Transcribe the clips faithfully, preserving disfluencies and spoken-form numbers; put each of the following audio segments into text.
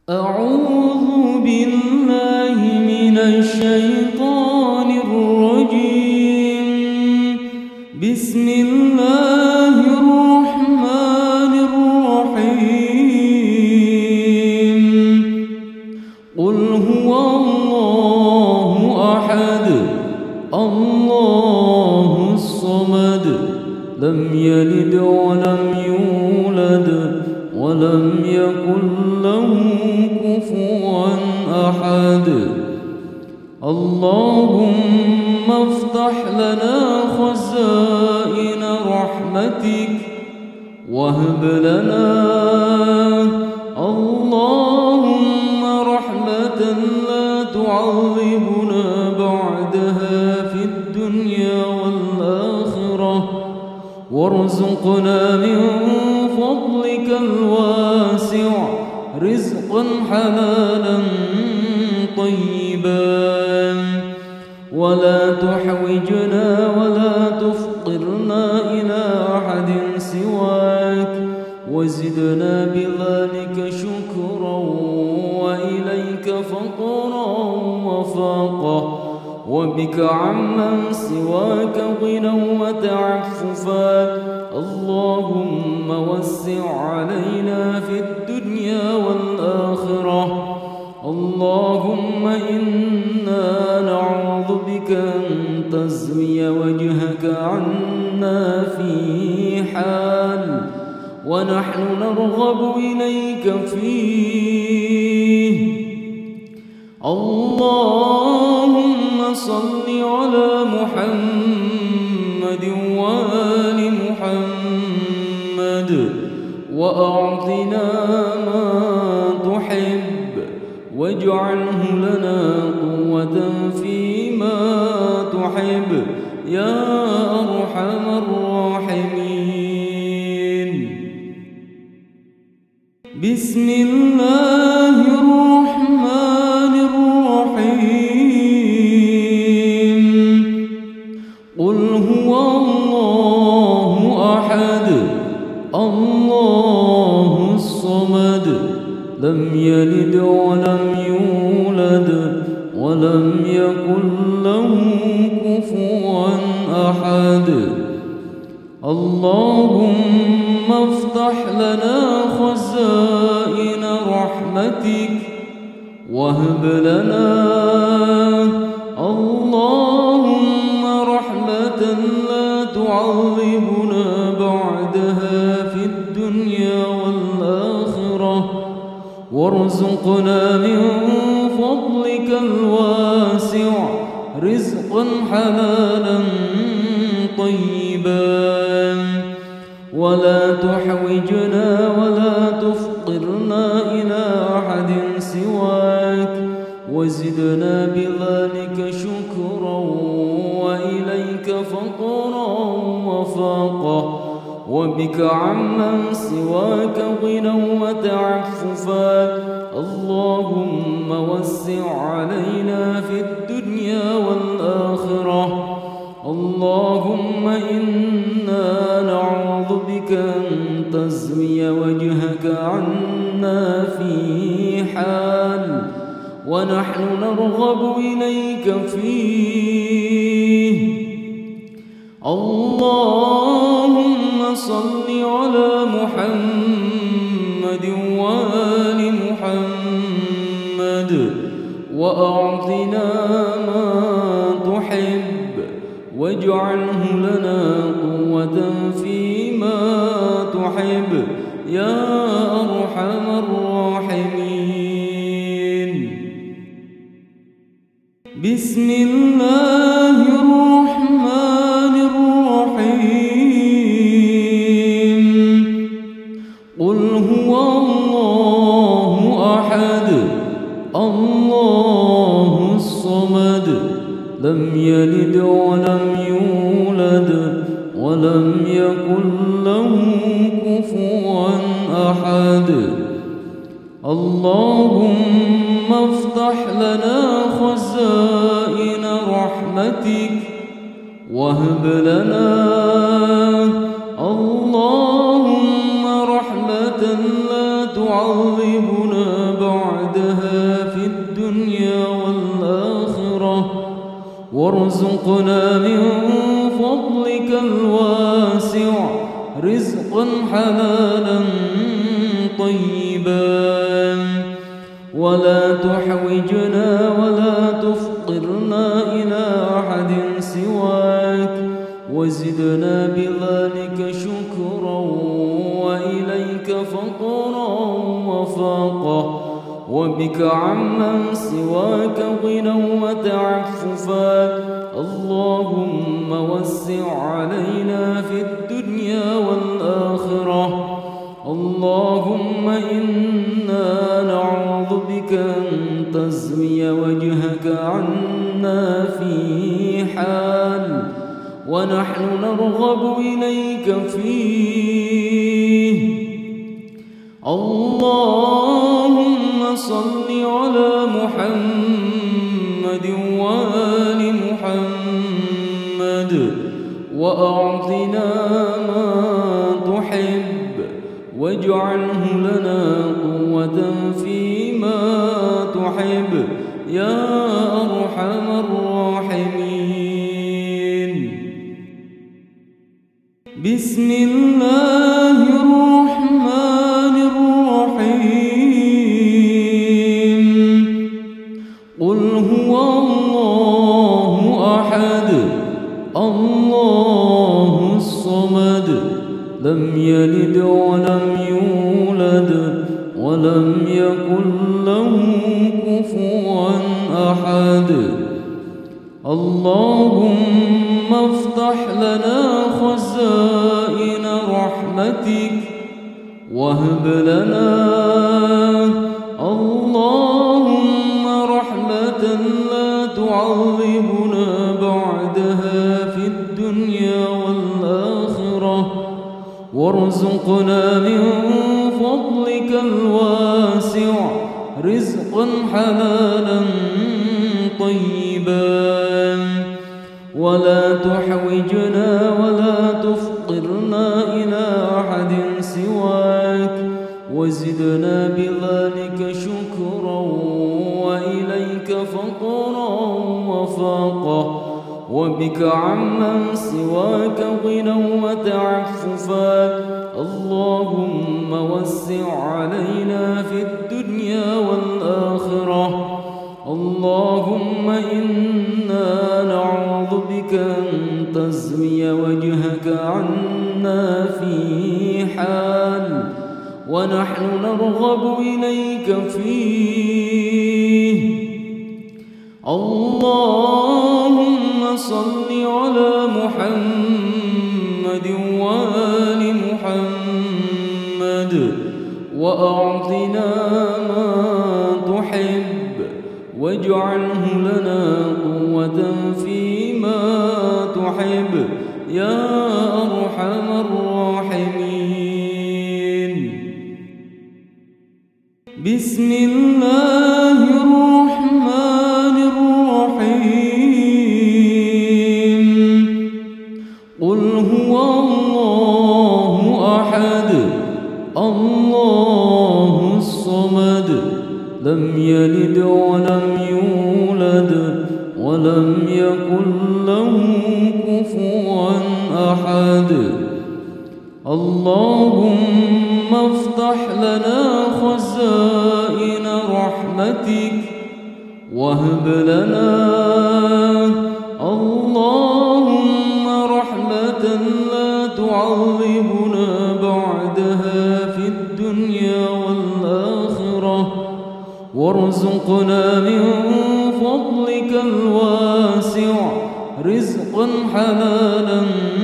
أعوذ بالله من الشيطان الرجيم. بسم الله الرحمن الرحيم. قل هو الله أحد الله الصمد لم يلد ولم يولد ولم يكن له كفوا أحد. اللهم افتح لنا خزائن رحمتك وهب لنا اللهم رحمة لا تعذبنا بعدها في الدنيا والآخرة، وارزقنا من فضلك الواسع رزقا حلالا طيبا، ولا تحوجنا ولا تفقرنا إلى أحد سواك، وزدنا بذلك شكرا وإليك فقرا وفاقا، وبك عمن سواك غنى وتعففا. اللهم وسع علينا في الدنيا والآخرة. اللهم إنا نعوذ بك أن تزوي وجهك عنا في حال ونحن نرغب إليك فيه. اللهم صل على محمد وآل محمد، وأعطنا ما تحب واجعله لنا قوة فيما تحب يا أرحم الراحمين. بسم الله الرحمن الرحيم. قل هو الله أحد الله الصمد لم يلد ولم يولد ولم يكن له كفوا أحد. اللهم افتح لنا خزائن رحمتك وهب لنا اللهم رحمة لا تعذبنا بعدها في الدنيا والآخرة، وارزقنا من فضلك الواسع رزقا حلالا طيبا، ولا تحوجنا ولا تفقرنا إلى أحد سواك، وزدنا بذلك شكرا وإليك فقرا وفاقا، وبك عمن سواك غنى وتعففا. اللهم وسع علينا في الدنيا والآخرة. اللهم إنا نعوذ بك أن تزوي وجهك عنا في حال ونحن نرغب إليك فيه. اللهم صل على محمد وآل محمد، وأعطنا ما تحب واجعله لنا قوة فيما تحب يا أرحم الراحمين. بسم الله الرحمن الرحيم. قل هو الله أحد الله الصمد لم يلد ولم يولد ولم يكن له كفوا أحد. اللهم افتح لنا خزائن رحمتك وهب لنا اللهم رحمة لا تعذبنا بعد وارزقنا من فضلك الواسع رزقا حلالا طيبا، ولا تحوجنا ولا تفقرنا إلى أحد سواك، وزدنا بذلك شكرا وإليك فقرا وفاقا، وبك عمن سواك غنى وتعففا. اللهم وسع علينا في الدنيا والآخرة. اللهم إنا نعوذ بك أن تزوي وجهك عنا في حال ونحن نرغب إليك فيه. اللهم صل على محمد وآل محمد، وأعطنا ما تحب، واجعله لنا قوة فيما تحب يا أرحم الراحمين. بسم الله الرحمن الرحيم. قل هو الله أحد الله الصمد لم يلد ولم يولد ولم يكن له كفوا أحد. اللهم افتح لنا خزائن رحمتك وهب لنا اللهم رحمة لا تعذبنا بعدها في الدنيا والآخرة، وارزقنا من فضلك الواسع رزقا حلالا طيبا، ولا تحوجنا ولا تفقرنا إلى أحد سواك، وزدنا بذلك شكرا وإليك فقرا وفاقا، وبك عمن سواك غنى وتعففا. اللهم وسع علينا في الدنيا والآخرة. اللهم إنا نعوذ بك أن تزوي وجهك عنا في حال ونحن نرغب إليك فيه. اللهم صل على محمد وآل محمد، وأعطنا ما تحب، واجعله لنا قوة فيما تحب يا أرحم الراحمين. بسم الله الرحمن الرحيم. قل هو الله أحد الله الصمد لم يلد ولم يولد ولم يكن له كفوا أحد. اللهم افتح لنا خزائن رحمتك وهب لنا اللهم رحمة لا تعذبنا بعدها في الدنيا والآخرة، وارزقنا من فضلك الواسع رزقا حلالا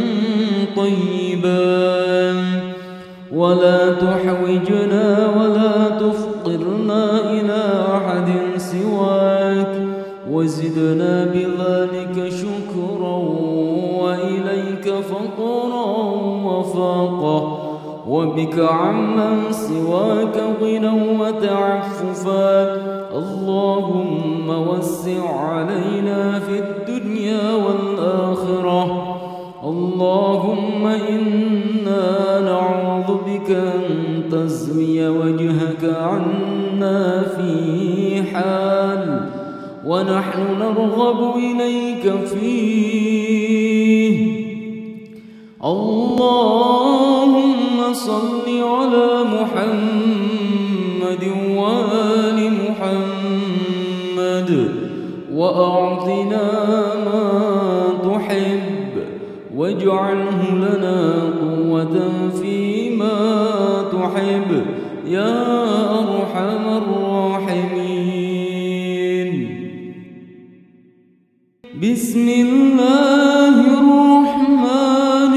طيبا، ولا تحوجنا ولا تفقرنا إلى أحد سواك، وزدنا بذلك شكرا وإليك فقرا وفاقا، وبك عمن سواك غنى وتعففا. اللهم وسع علينا في الدنيا والآخرة. اللهم إنا نعوذ بك أن تزوي وجهك عنا في حال ونحن نرغب إليك فيه. اللهم صل على محمد وآل محمد وأعطنا ما تحب واجعله لنا قوة فيما تحب يا أرحم الراحمين. بسم الله الرحمن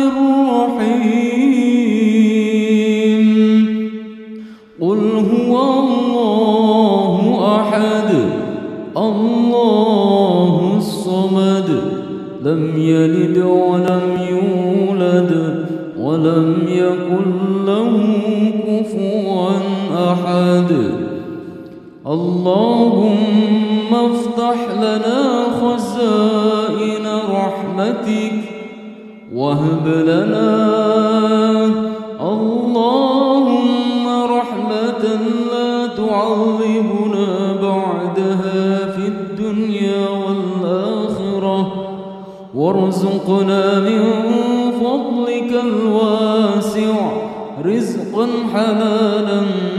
الرحيم. قل هو الله أحد الله الصمد لم يلد ولم يولد ولم يكن له كفوا أحد. اللهم افتح لنا خزائن رحمتك وهب لنا اللهم رحمة لا تعذبنا بعدها في الدنيا والآخرة، وارزقنا من فضلك الواسع رزقا حلالا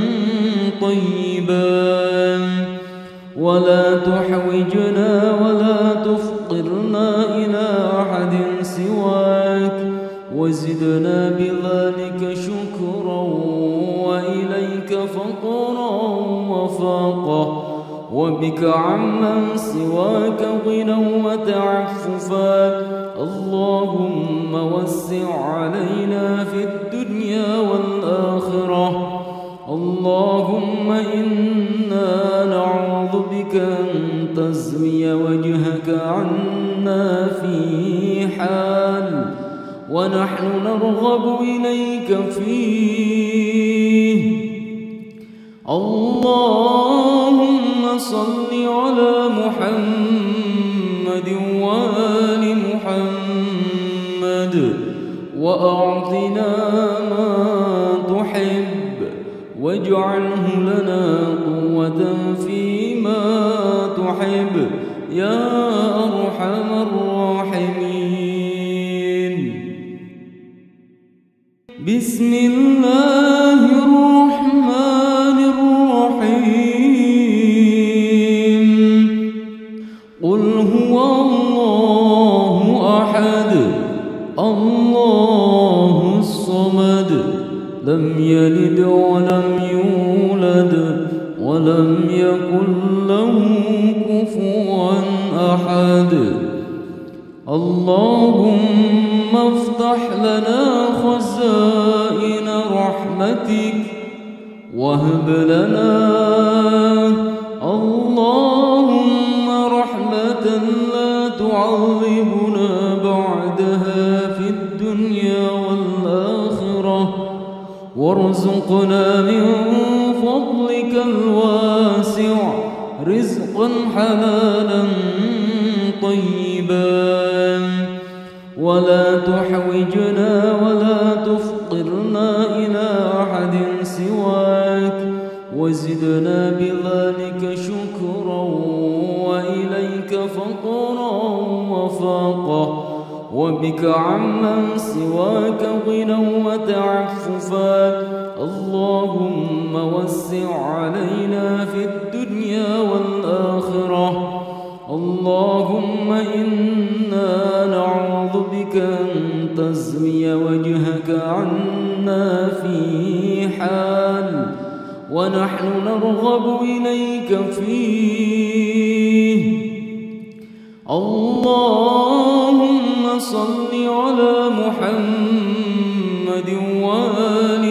طيبا، ولا تحوجنا ولا تفقرنا إلى أحد سواك، وزدنا بذلك شكرا وإليك فقرا وفاقا، وبك عمن سواك غنى وتعففا. اللهم وسع علينا في الدنيا والآخرة. اللهم إنا نعوذ بك أن تزوي وجهك عنا في حال ونحن نرغب إليك فيه. اللهم صل على محمد وآل محمد وأعطنا ما تحب واجعله لنا قوة فيما تحب يا أرحم الراحمين. بسم الله الرحمن الرحيم. قل هو الله أحد الله الصمد لم يلد ولم يولد ولم يكن له كفوا أحد. اللهم افتح لنا خزائن رحمتك وهب لنا اللهم رحمة لا تعذبنا بعدها في الدنيا والآخرة، وارزقنا من فضلك الواسع رزقا حلالا طيبا، ولا تحوجنا ولا تفقرنا إلى أحد سواك، وزدنا بذلك شكرا وإليك فقرا وفاقا، وبك عمن سواك غنى وتعففا. اللهم وسع علينا في الدنيا والآخرة. اللهم إنا نعوذ بك أن تزوي وجهك عنا في حال ونحن نرغب إليك فيه. اللهم صل على محمد وآل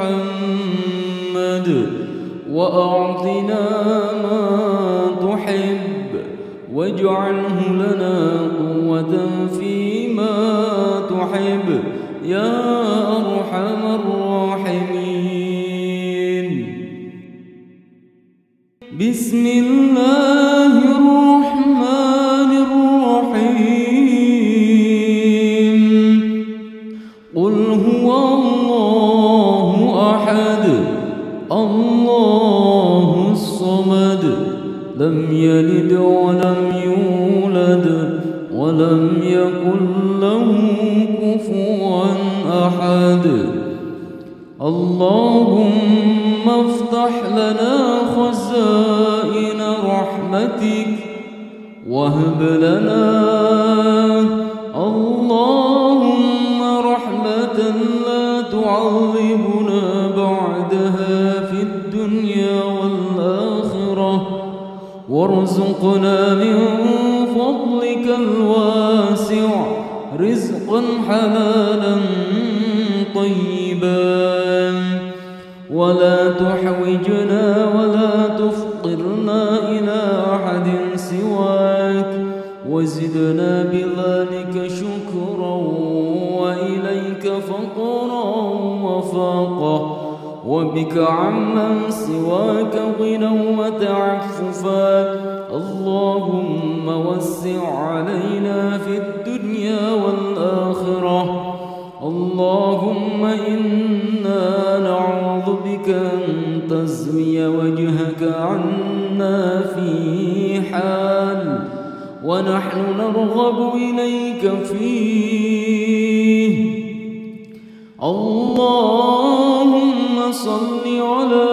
محمد وأعطنا ما تحب واجعله لنا قوة فيما تحب يا أرحم الراحمين. بسم الله الرحمن الرحيم. قل هو الله أحد الله الصمد لم يلد ولم يولد ولم يكن له كفوا أحد. اللهم افتح لنا خزائن رحمتك وهب لنا اللهم رحمة لا تعذبنا بعدها في الدنيا والآخرة، وارزقنا من فضلك الواسع رزقا حلالا طيبا، ولا تحوجنا ولا تفقرنا إلى أحد سواك، وزدنا بذلك شكرا وإليك فقرا وفاقا، وبك عمن سواك غنى وتعففا. اللهم وسع علينا في الدنيا والآخرة. اللهم إنا نعوذ بك أن تزوي وجهك عنا في حال ونحن نرغب إليك فيه. اللهم صل على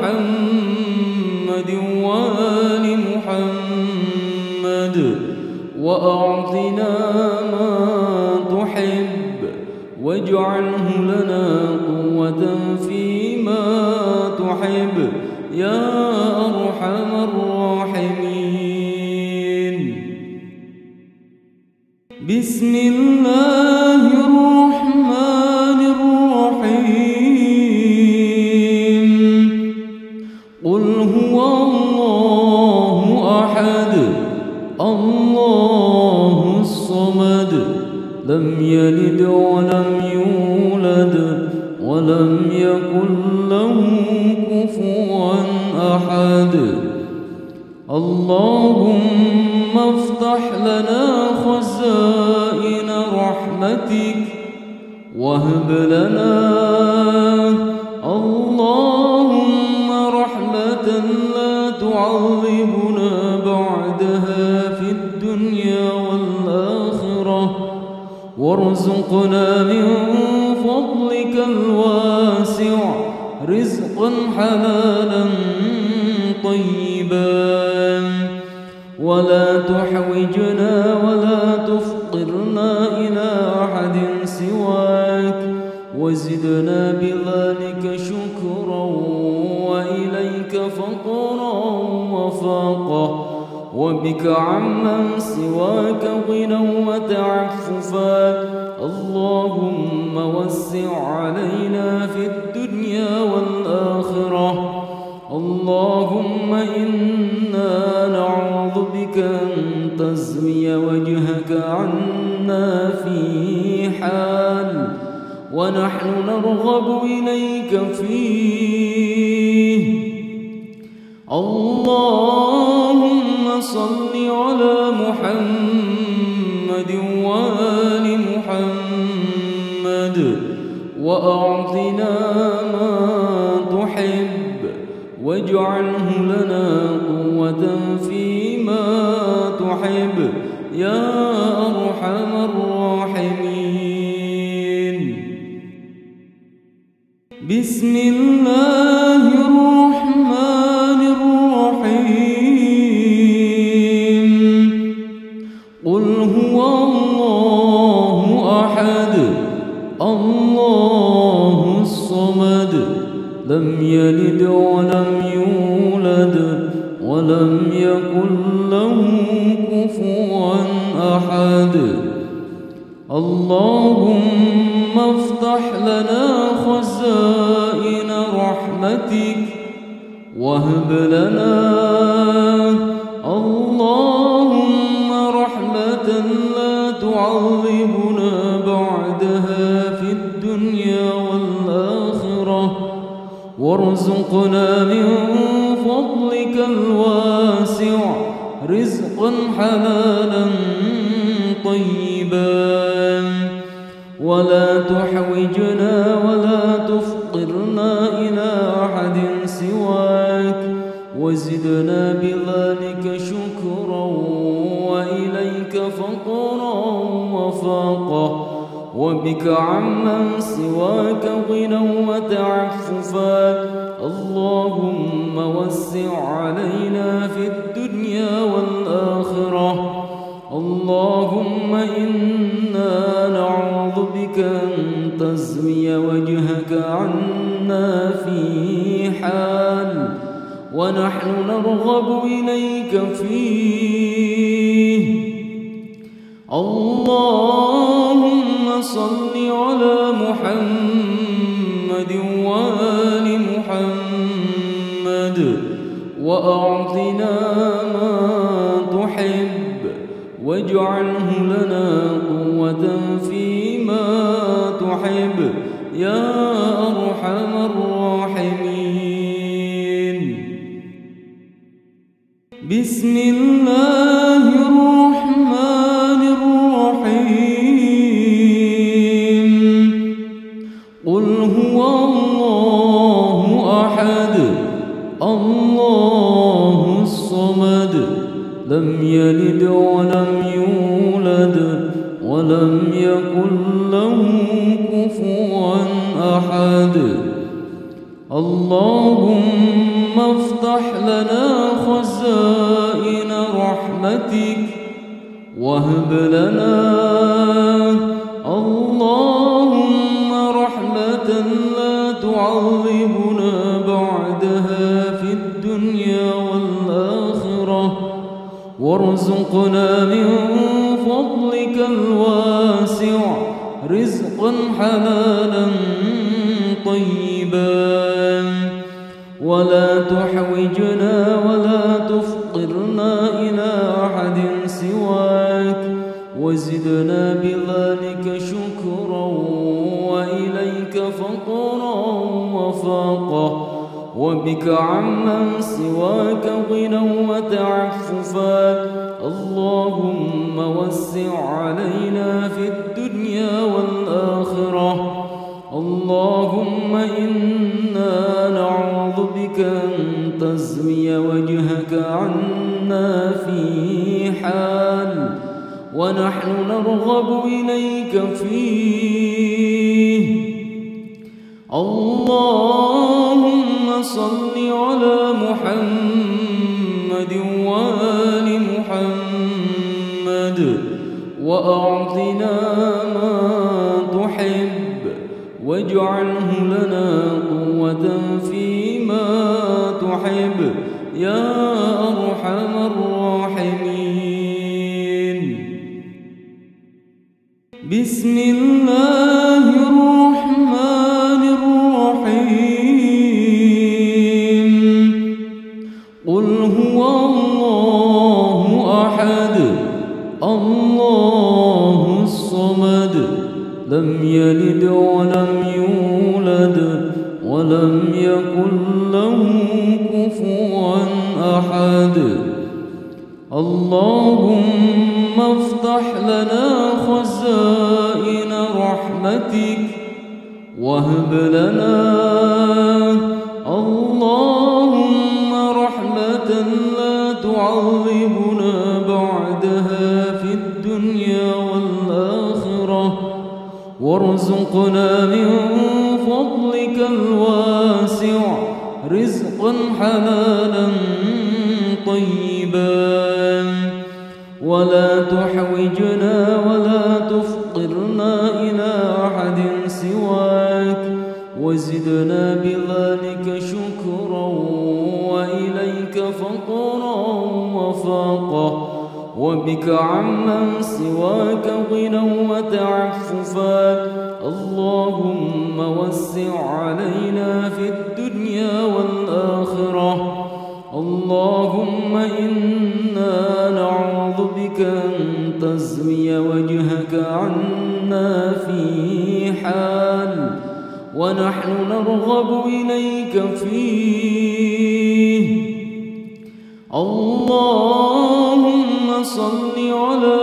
محمد وآل محمد، وأعطنا ما تحب واجعله لنا قوة فيما تحب يا أرحم الراحمين. بسم الله الرحمن الرحيم. قل هو الله أحد الله الصمد لم يلد ولم يولد ولم يكن له كفوا أحد. اللهم افتح لنا خزائن رحمتك وهب لنا اللهم رحمة لا تعذبنا بعدها في الدنيا والآخرة، وارزقنا من فضلك الواسع رزقا حلالا طيبا، ولا تحوجنا ولا تفقرنا إلى أحد سواك، وزدنا بذلك شكرا وإليك فقرا وفاقا، وبك عمن سواك غنى وتعففا. اللهم وسع علينا في الدنيا والآخرة. اللهم إنا نعوذ بك أن تزوي وجهك عنا في حال ونحن نرغب إليك فيه. اللهم صل على محمد وآل محمد، وأعطنا ما تحب واجعله لنا قوة فيما تحب يا أرحم الراحمين. بسم الله الرحمن الرحيم. قل هو الله أحد الله الصمد لم يلد ولم يولد ولم يكن له كفوا أحد. اللهم افتح لنا خزائن رحمتك وهب لنا اللهم رحمة لا تعذبنا بعدها في الدنيا والآخرة، وارزقنا من فضلك الواسع رزقا حلالا طيبا، ولا تحوجنا ولا تفقرنا إلى أحد سواك، وزدنا بذلك شكرا وإليك فقرا وفاقا وبك عمن سواك غنى وتعففا اللهم وسع علينا في الدنيا والآخرة اللهم إنا نعوذ بك أن تزوي وجهك عنا في حال ونحن نرغب إليك فيه اللهم صل على محمد وآل محمد وأعطنا ما تحب واجعله لنا قوة فيما تحب يا أرحم الراحمين. بسم الله الرحمن الرحيم قل هو الله أحد الله الصمد لم يلد ولم يولد ولم يكن له كفوا أحد. اللهم افتح لنا خزائن رحمتك وهب لنا اللهم رحمة لا تعذبنا بعدها في الدنيا والآخرة وارزقنا من فضلك الواسع رزقا حلالا طيبا ولا تحوجنا ولا تفقرنا إلى أحد سواك وزدنا بذلك شكرا وإليك فقرا وفاقا وبك عمن سواك غنى وتعففا اللهم وسع علينا في الدنيا والآخرة اللهم إنا نعوذ بك أن تزوي وجهك عنا في حال ونحن نرغب إليك فيه اللهم صل على محمد وآل محمد وأعطنا ما تحب واجعله لنا قوة فيما تحب يا أرحم الراحمين. بسم الله الرحمن الرحيم قل هو الله أحد الله الصمد لم يلد ولم يولد ولم يكن له كفوا أحد. اللهم افتح لنا خزائن رحمتك وهب لنا اللهم رحمة لا تعذبنا بعدها في الدنيا والآخرة وارزقنا من فضلك الواسع رزقا حلالا طيبا ولا تحوجنا ولا تفقرنا إلى أحد سواك وزدنا بذلك شكرا وإليك فقرا وفاقا وبك عمن سواك غنى وتعففا اللهم وسع علينا في الدنيا والآخرة اللهم إنا نعوذ بك أن تزوي وجهك عنا في حال ونحن نرغب إليك فيه اللهم صل على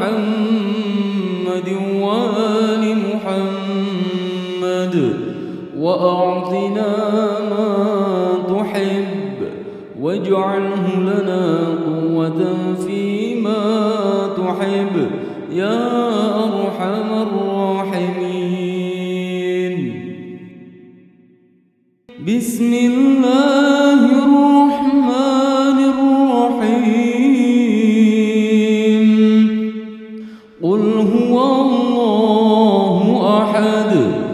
محمد وآل محمد وأعطنا ما تحب واجعله لنا قوة فيما تحب يا أرحم الراحمين. بسم الله الرحمن الرحيم. قل هو الله أحد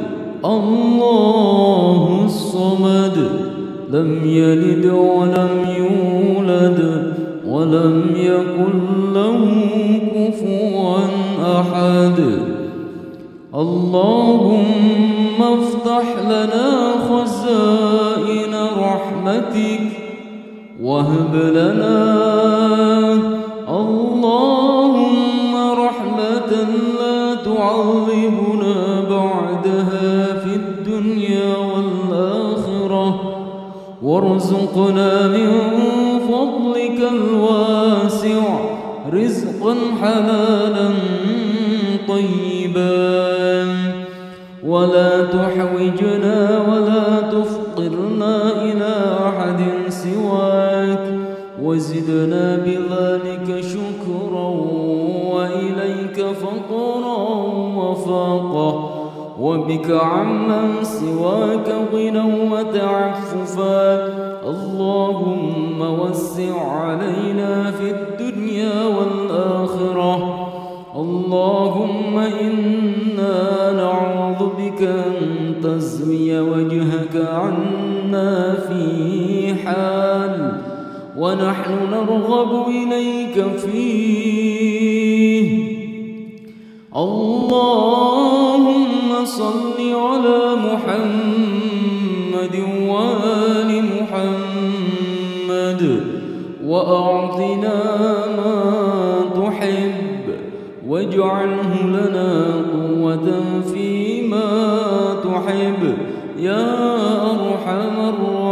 الله الصمد لم يلد ولم يولد ولم يكن له كفوا أحد. اللهم افتح لنا خزائن رحمتك وهب لنا اللهم رحمة لا تعذبنا بعدها في الدنيا والآخرة، وارزقنا من فضلك الواسع رزقا حلالا طيبا، ولا تحوجنا ولا تفقرنا إلى أحد سواك، وزدنا بذلك شكرا وإليك فقرا وفاقا، وبك عمن سواك غنى وتعففا. اللهم وسع علينا في الدنيا والآخرة. اللهم إنا نعوذ بك أن تزوي وجهك عنا في حال ونحن نرغب إليك فيه. اللهم صل على محمد وآل محمد وأعطنا ما تحب واجعله لنا قوة فيما تحب يا أرحم الراحمين.